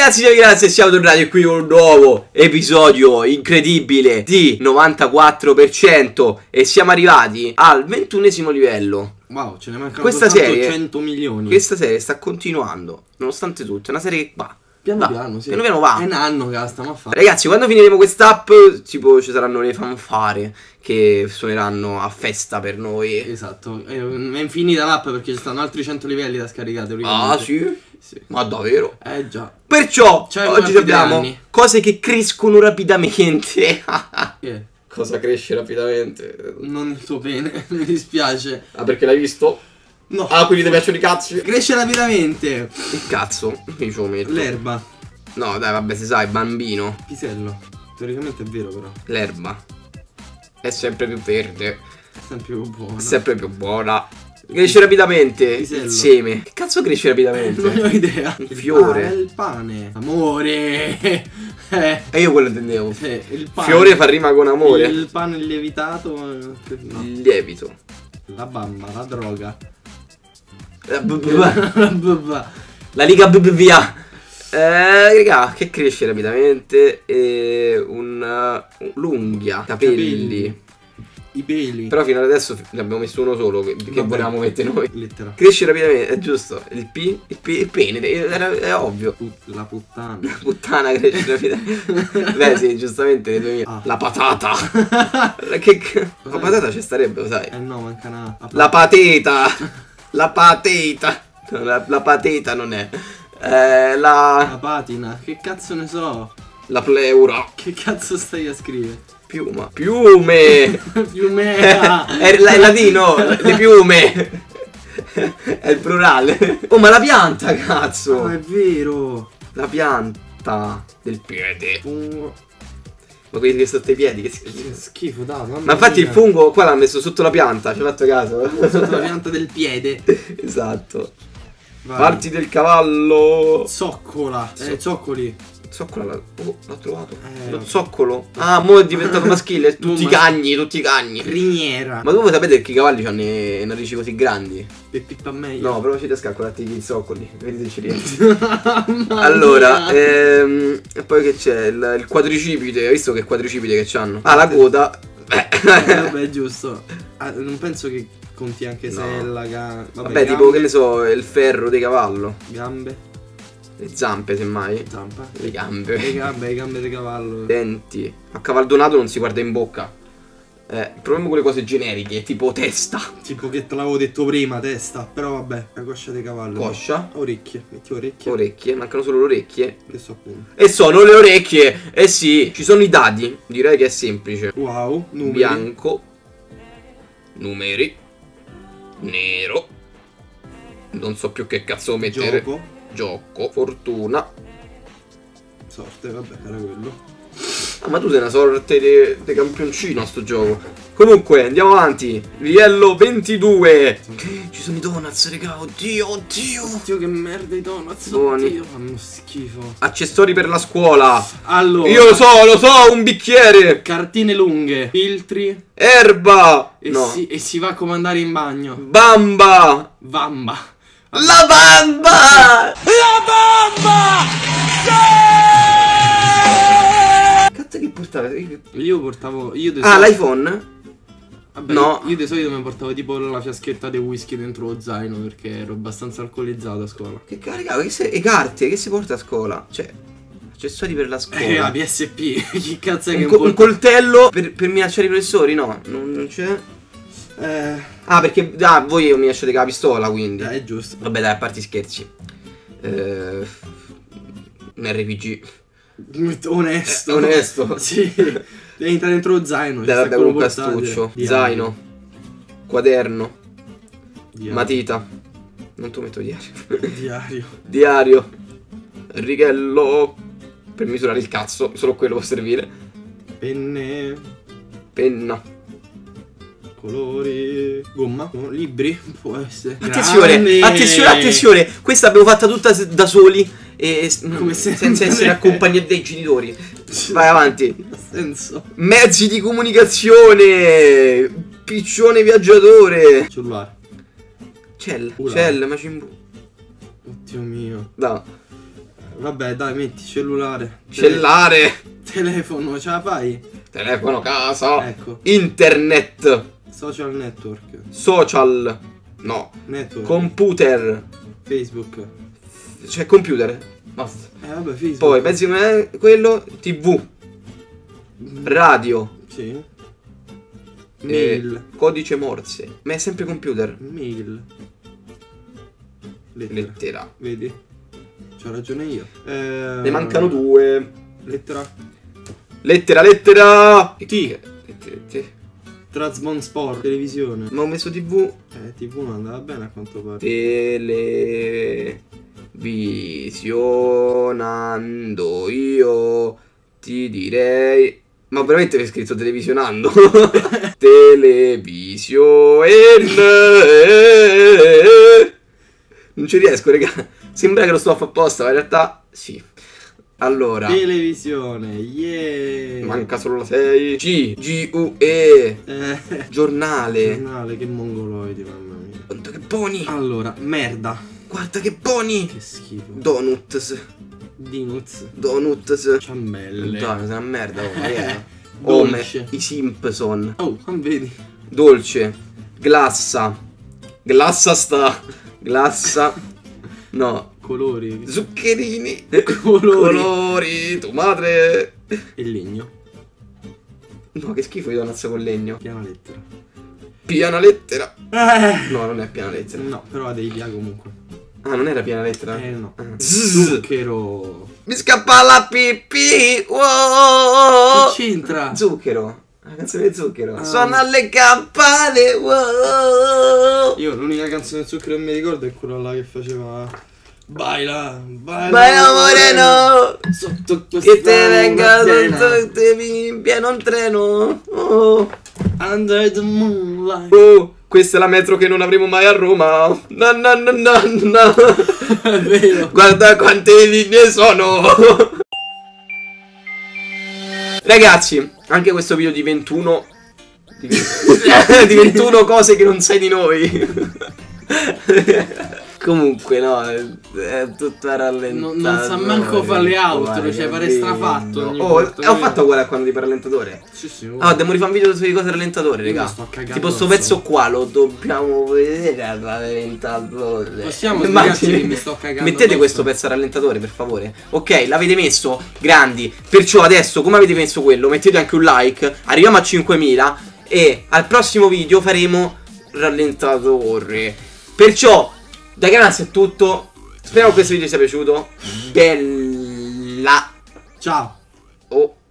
ragazzi, siamo tornati qui con un nuovo episodio incredibile di 94% e siamo arrivati al 21esimo livello. Wow, ce ne mancano Questa serie, 100 milioni. Questa serie sta continuando, nonostante tutto, è una serie che va. Piano piano, sì. Piano piano va. È un anno che la stiamo a fare. Ragazzi, quando finiremo quest'app, tipo, ci saranno le fanfare che suoneranno a festa per noi. Esatto, è infinita l'app perché ci stanno altri 100 livelli da scaricare. Ah, sì? Sì. Ma davvero? Già. Perciò, Cioè, oggi abbiamo cose che crescono rapidamente. Cosa cresce rapidamente? Non il tuo pene, mi dispiace. Ah, perché l'hai visto? No. Ah, quindi ti piacciono i cazzi? Cresce rapidamente. Il cazzo? Io ce lo metto. L'erba. No, dai, vabbè, si sa, è bambino. Pisello. Teoricamente è vero, però. L'erba è sempre più verde. È sempre più buono. È sempre più buona. Cresce rapidamente. Pisello. Il seme. Che cazzo cresce rapidamente? Non ne ho idea. Il fiore. Ah, è il pane. Amore. E io quello intendevo. Il pane. Fiore fa rima con amore. Il pane lievitato. No. Il lievito. La bamba, la droga. La liga BBVA. Raga, che cresce rapidamente. L'unghia. Capelli. I peli. Però fino ad adesso ne abbiamo messo uno solo che volevamo mettere noi. Lettera. Cresce rapidamente, è giusto. Il pene, è ovvio. La puttana. La puttana cresce rapidamente. Beh sì, giustamente le 2000. Ah. La patata. La patata ci starebbe, lo sai. No, manca una. La pateta. La pateta. No, la pateta non è. La patina. Che cazzo ne so? La pleura. Che cazzo stai a scrivere? Piuma. Piume. Piumea. È latino. Le piume. È il plurale. Oh, ma la pianta, cazzo. Ah, è vero. La pianta del piede. Ma quelli che sotto i piedi, che schifo. Che schifo, dai. Ma infatti il fungo qua l'ha messo sotto la pianta, ci hai fatto caso? Sotto la pianta del piede. Esatto. Vai. Parti del cavallo. Zoccola. Zoccoli. Zoccola, l'ho trovato. Lo vabbè. zoccolo. Ah, mo' è diventato maschile. Tutti i cagni, tutti i cagni. Criniera. Ma voi sapete che i cavalli hanno le narici così grandi? Per pippa meglio. No, provaci a scalcolarti i zoccoli. Vedi se ci riesci. Allora, e poi che c'è? Il quadricipite. Hai visto che quadricipite che c'hanno? Ah, la coda. Vabbè, giusto. Non penso che conti anche No. sella, Vabbè, tipo, che ne so, il ferro di cavallo. Gambe. Le zampe, semmai. Zampa. Le gambe. Le gambe di cavallo. Denti. A cavaldonato non si guarda in bocca. Proviamo con le cose generiche, tipo testa. Tipo che te l'avevo detto prima, testa. Però vabbè, la coscia di cavallo. Coscia. Orecchie. Metti orecchie. Orecchie, mancano solo le orecchie. Questo appunto. E sono le orecchie. Eh sì, ci sono i dadi. Direi che è semplice. Wow, numeri. Bianco. Numeri. Nero. Non so più che cazzo mettere. Gioco. Fortuna. Sorte, vabbè, era quello. Ah, ma tu sei una sorte di campioncino a sto gioco. Comunque, andiamo avanti. Livello 22. Ci sono i donuts, raga. Oddio, oddio. Oddio, che merda i donuts. Buoni. Oddio, fanno schifo. Accessori per la scuola. Allora. Io lo so, un bicchiere. Cartine lunghe. Filtri. Erba. E, No. e si va a comandare in bagno. Bamba. Vamba. La bamba. La bamba. Cazzo che portavi? Io portavo. L'iPhone? Vabbè, No. Io di solito mi portavo tipo la fiaschetta di whisky dentro lo zaino perché ero abbastanza alcolizzato a scuola. Che carica? Le carte che si porta a scola? Cioè, accessori per la scuola. La PSP. Chi cazzo è che Un coltello per minacciare i professori? No, non c'è. Ah, perché voi minacciate con la pistola, quindi. È giusto. Vabbè, dai, a parte i scherzi. Un RPG. Onesto. Onesto. Sì. Devi entrare dentro lo zaino. Dai, vabbè, comunque astuccio. Zaino. Quaderno. Diario. Matita. Non tu metto diario. Diario. Diario. Righello. Per misurare il cazzo. Solo quello può servire. Penne. Penna. Colori. Gomma. Libri. Può essere. Attenzione, attenzione. Questa l'abbiamo fatta tutta da soli. E Come senza essere accompagnati dai genitori. Vai avanti. Senso. Mezzi di comunicazione. Piccione viaggiatore. Cellulare. Cell, Macimbu. Oddio mio. No. Vabbè, dai, metti cellulare. Cellulare. Telefono, ce la fai? Telefono, casa. Ecco. Internet. Social network. Social. No. Network. Computer. Facebook. Cioè computer. Basta. Vabbè, Facebook. Poi pensi come quello. TV. Radio. Sì. Mail. Codice Morse. Ma è sempre computer. Mail. Lettera. Vedi? C'ho ragione io. Ne mancano 2. Lettera. Lettera. T. Lettera. Trasmon Sport. Televisione. Ma ho messo TV. TV non andava bene a quanto pare. Televisionando io ti direi. Ma veramente hai scritto televisionando? Televisione. Non ci riesco, raga. Sembra che lo sto a fare apposta, ma in realtà sì. Allora. Televisione, yeah. Manca solo la 6. G-U-E. Giornale. Giornale, che mongoloidi, mamma mia. Guarda che buoni. Allora, merda. Guarda che buoni. Che schifo. Donuts. Donuts. Ciambelle. Dai, sei una merda. Dolce. I Simpson. Oh, non vedi. Dolce. Glassa. Glassa sta. Glassa. No. Colori. Zuccherini. Colori. Tu madre. E legno. No, che schifo i donuts con legno. Piana lettera. Piana lettera. No, non è piana lettera. No, però ha dei via comunque. Ah, non era piana lettera? No. Zzz. Zucchero. Mi scappa la pipì. Wow. Che c'entra? Zucchero. La canzone di Zucchero. Suona le campane. Wow. Io l'unica canzone di Zucchero che mi ricordo è quella là che faceva Baila, baila, Baila moreno. Sotto questa Che te venga mattina, in pieno un treno. Oh. Under the moonlight. Oh, questa è la metro che non avremo mai a Roma. No, no, no, no, no. È vero. Guarda quante linee sono. Ragazzi, anche questo video di 21 di 21 cose che non sai di noi. Comunque no, è tutta rallentata. Non sa manco fare le outro, cioè pare strafatto. Ho fatto uguale a quando di rallentatore. Sì, Ah, dobbiamo rifare un video sulle cose rallentatore, raga. Tipo sto pezzo qua lo dobbiamo vedere al rallentatore. Possiamo spiegarci che mi sto cagando. Mettete questo pezzo a rallentatore, per favore. Ok, l'avete messo, grandi. Perciò adesso, come avete messo quello, mettete anche un like. Arriviamo a 5000 e al prossimo video faremo rallentatore. Perciò da Granaz è tutto. Speriamo che questo video vi sia piaciuto. Bella. Ciao. Oh.